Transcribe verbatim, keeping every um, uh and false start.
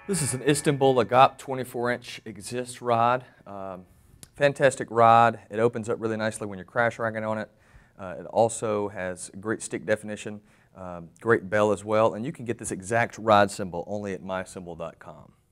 This is an Istanbul Agop twenty-four inch Exist rod. Um, fantastic rod. It opens up really nicely when you're crash ragging on it. Uh, it also has great stick definition, um, great bell as well, and you can get this exact rod symbol only at my symbol dot com.